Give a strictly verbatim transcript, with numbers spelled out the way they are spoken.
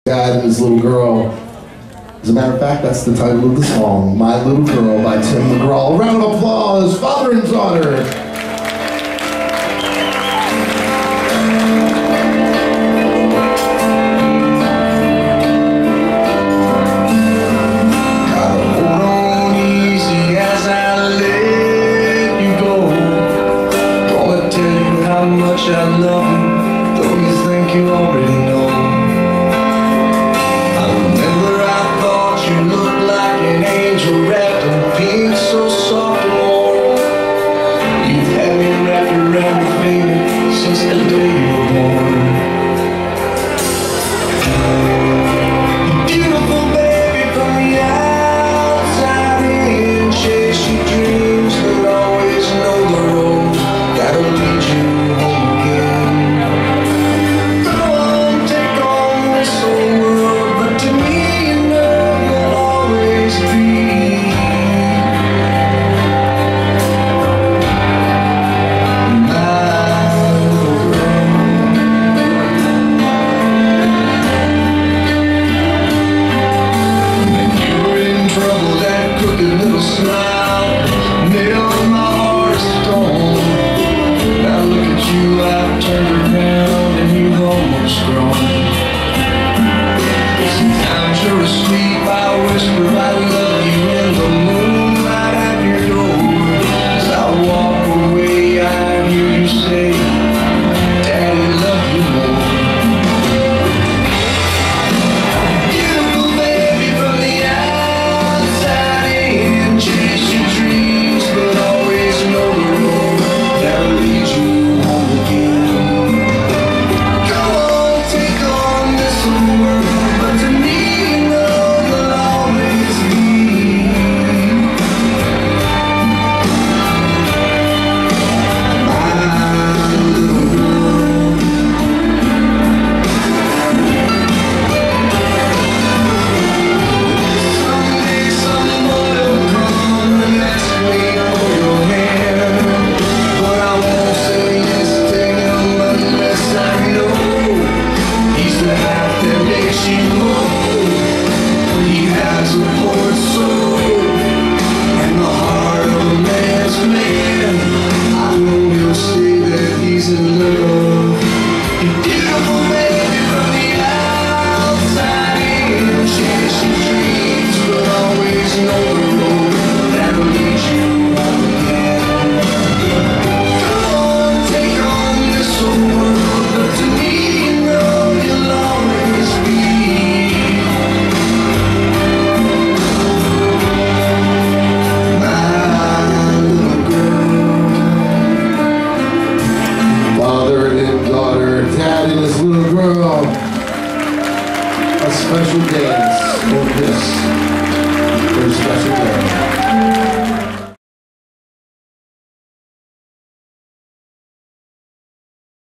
Dad and his little girl. As a matter of fact, that's the title of the song, My Little Girl by Tim McGraw. A round of applause, father and daughter. I love you, though you think you already know. I remember I thought you looked like an angel wrapped in pink, so soft and warm. You've had me wrapped around your finger since the day you were born. You're beautiful, baby, from the outside in. Chase your dreams, but always know the road that'll lead you. A special dance for this, for a special day.